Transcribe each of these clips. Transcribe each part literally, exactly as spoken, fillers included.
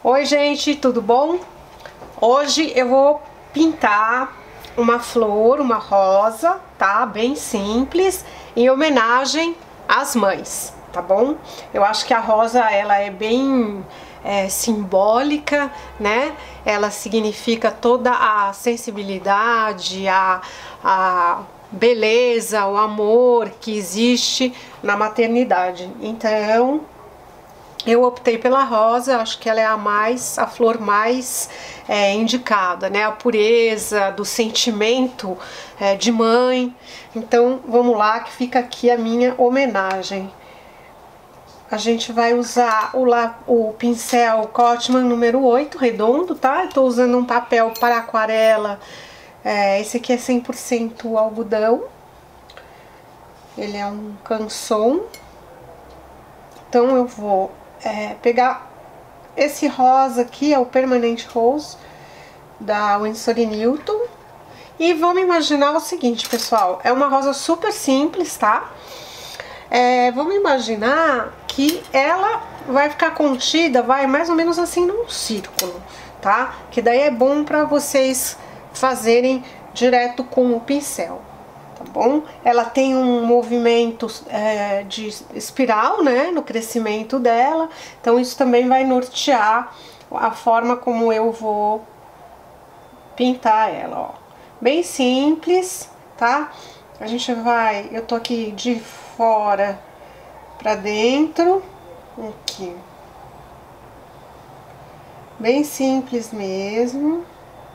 Oi gente, tudo bom? Hoje eu vou pintar uma flor, uma rosa, tá? Bem simples, em homenagem às mães, tá bom? Eu acho que a rosa, ela é bem é, simbólica, né? Ela significa toda a sensibilidade, a, a beleza, o amor que existe na maternidade. Então, eu optei pela rosa, acho que ela é a mais, a flor mais é, indicada, né? A pureza do sentimento é, de mãe. Então, vamos lá, que fica aqui a minha homenagem. A gente vai usar o, la, o pincel Cotman número oito, redondo, tá? Eu tô usando um papel para aquarela, é, esse aqui é cem por cento algodão. Ele é um canson. Então, eu vou É, pegar esse rosa aqui, é o Permanent Rose da Winsor e Newton, e vamos imaginar o seguinte, pessoal, é uma rosa super simples, tá? É, vamos imaginar que ela vai ficar contida, vai mais ou menos assim num círculo, tá? Que daí é bom para vocês fazerem direto com o pincel. Tá bom? Ela tem um movimento é, de espiral, né, no crescimento dela, então isso também vai nortear a forma como eu vou pintar ela, ó. Bem simples, tá? A gente vai, eu tô aqui de fora pra dentro, aqui. Bem simples mesmo.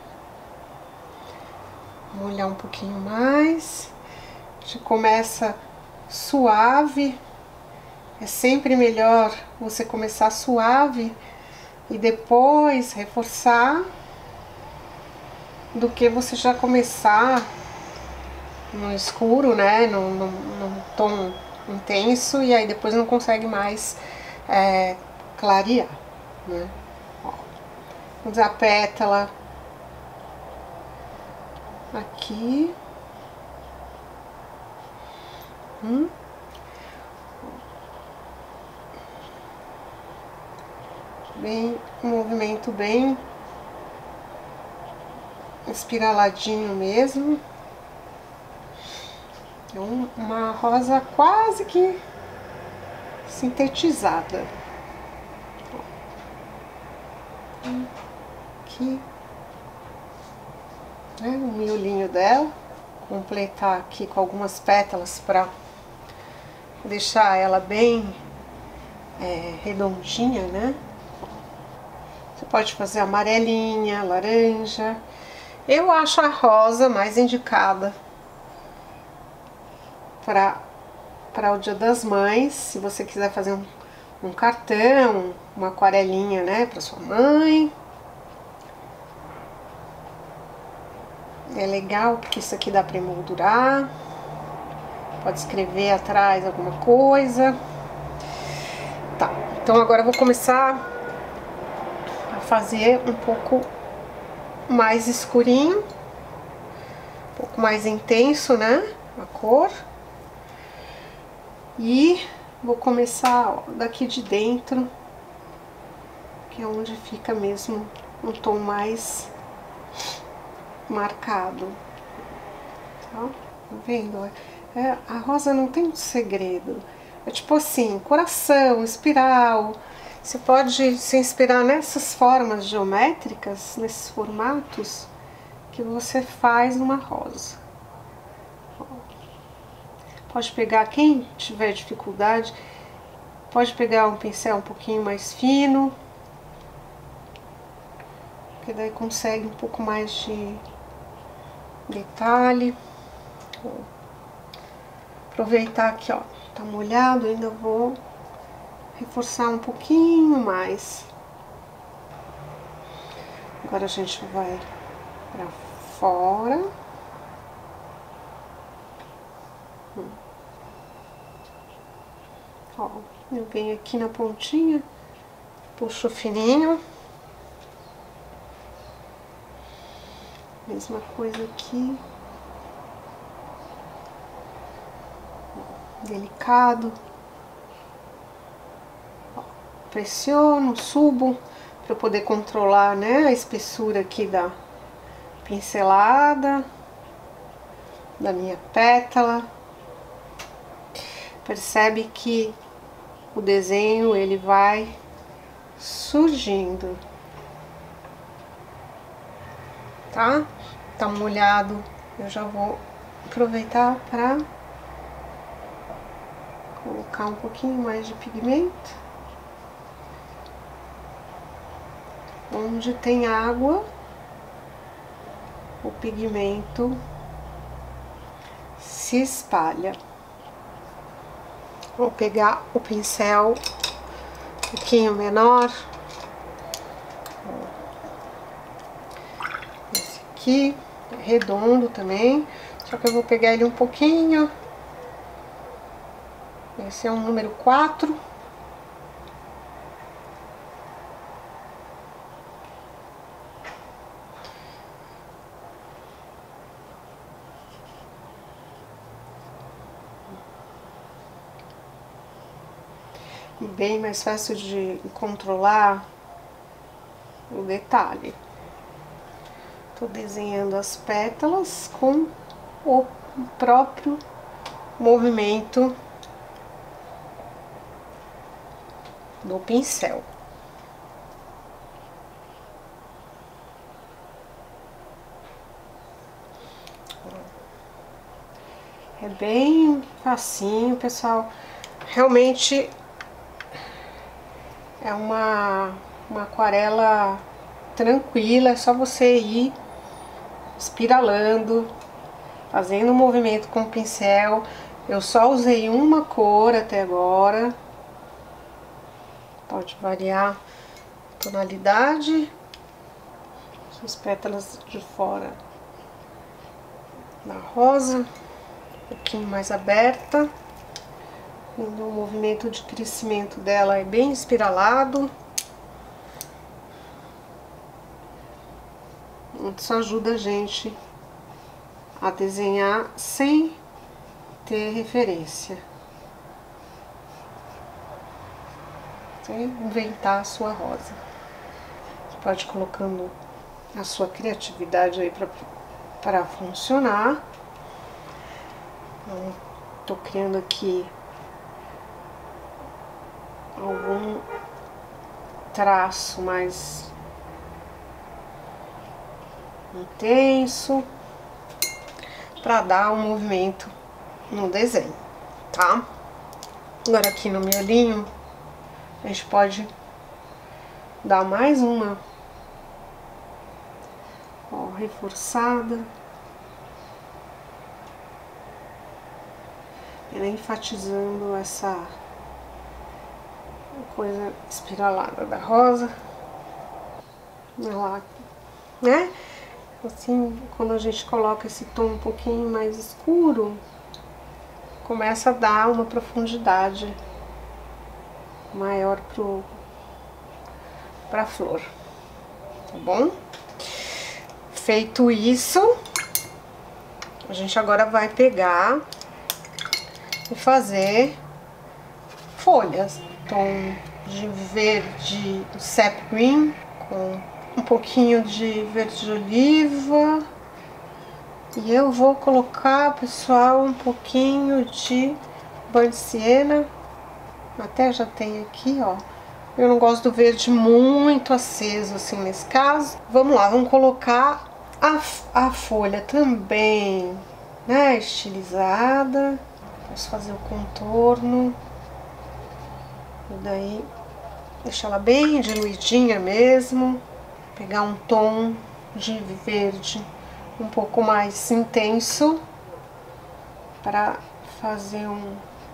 Vou molhar um pouquinho mais. A gente começa suave. É sempre melhor você começar suave e depois reforçar do que você já começar no escuro, né? Num, num, num tom intenso e aí depois não consegue mais é, clarear, né? Ó, vamos usar a pétala aqui. Hum. Bem, um movimento bem espiraladinho mesmo. É uma rosa quase que sintetizada. Aqui, né, o miolinho dela. Completar aqui com algumas pétalas para deixar ela bem é, redondinha, né? Você pode fazer amarelinha, laranja. Eu acho a rosa mais indicada para para o Dia das Mães. Se você quiser fazer um, um cartão, uma aquarelinha, né, para sua mãe. É legal porque isso aqui dá para emoldurar. Pode escrever atrás alguma coisa. Tá, então agora eu vou começar a fazer um pouco mais escurinho, um pouco mais intenso, né, a cor. E vou começar, ó, daqui de dentro, que é onde fica mesmo um tom mais marcado. Tá, tá vendo? É, a rosa não tem um segredo. É tipo assim, coração, espiral. Você pode se inspirar nessas formas geométricas, nesses formatos que você faz numa rosa. Pode pegar, quem tiver dificuldade, pode pegar um pincel um pouquinho mais fino, que daí consegue um pouco mais de detalhe. Aproveitar aqui, ó, tá molhado, ainda vou reforçar um pouquinho mais. Agora a gente vai pra fora. Hum. Ó, eu venho aqui na pontinha, puxo fininho. Mesma coisa aqui. Delicado. Ó, pressiono, subo para eu poder controlar, né, a espessura aqui da pincelada, da minha pétala. Percebe que o desenho ele vai surgindo, tá? Tá molhado, eu já vou aproveitar para colocar um pouquinho mais de pigmento. Onde tem água, o pigmento se espalha. Vou pegar o pincel um pouquinho menor. Esse aqui é redondo também, só que eu vou pegar ele um pouquinho. Esse é o número quatro. Bem mais fácil de controlar o detalhe. Tô desenhando as pétalas com o próprio movimento do pincel. É bem facinho, pessoal. Realmente é uma, uma aquarela tranquila, é só você ir espiralando, fazendo um movimento com o pincel. Eu só usei uma cor até agora. Pode variar a tonalidade. As pétalas de fora na rosa, um pouquinho mais aberta. O movimento de crescimento dela é bem espiralado. Isso ajuda a gente a desenhar sem ter referência, sem inventar a sua rosa. Você pode ir colocando a sua criatividade aí para funcionar. Então, tô criando aqui algum traço mais intenso para dar um movimento no desenho, tá? Agora aqui no miolinho a gente pode dar mais uma, ó, reforçada, enfatizando essa coisa espiralada da rosa, lá, né? Assim, quando a gente coloca esse tom um pouquinho mais escuro, começa a dar uma profundidade maior pro pra flor, tá bom? Feito isso, a gente agora vai pegar e fazer folhas. Tom de verde sap green com um pouquinho de verde oliva, e eu vou colocar, pessoal, um pouquinho de burnt sienna, até já tem aqui, ó. Eu não gosto do verde muito aceso assim nesse caso. Vamos lá, vamos colocar a, a folha também, né, estilizada. Vamos fazer o contorno. E daí, deixar ela bem diluidinha mesmo. Pegar um tom de verde um pouco mais intenso para fazer um,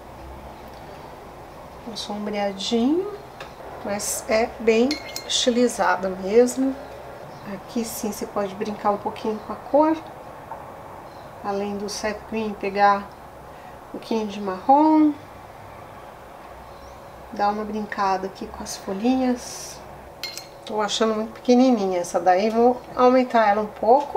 um sombreadinho, mas é bem estilizada mesmo. Aqui sim você pode brincar um pouquinho com a cor, além do sap green, pegar um pouquinho de marrom. Dar uma brincada aqui com as folhinhas. Tô achando muito pequenininha essa daí, vou aumentar ela um pouco.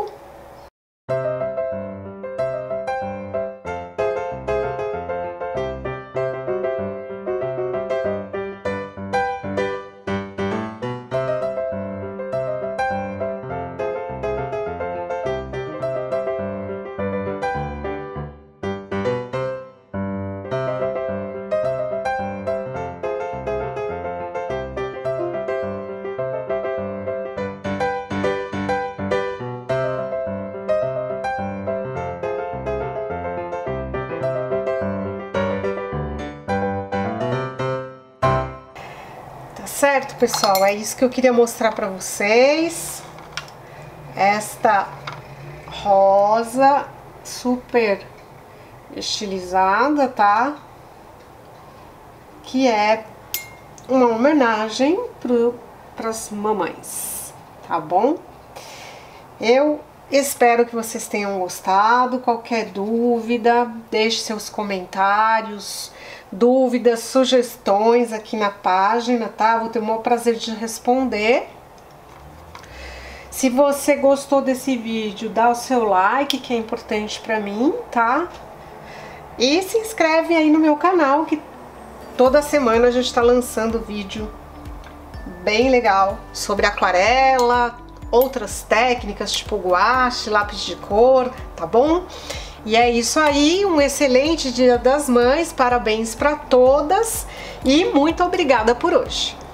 pessoal, é isso que eu queria mostrar pra vocês. Esta rosa super estilizada, tá? Que é uma homenagem para as mamães, tá bom? Eu espero que vocês tenham gostado. Qualquer dúvida, deixe seus comentários, dúvidas, sugestões aqui na página, tá? Vou ter o maior prazer de responder. Se você gostou desse vídeo, dá o seu like, que é importante pra mim, tá? E se inscreve aí no meu canal, que toda semana a gente tá lançando vídeo bem legal sobre aquarela, outras técnicas tipo guache, lápis de cor, tá bom? E é isso aí, um excelente Dia das Mães, parabéns pra todas e muito obrigada por hoje.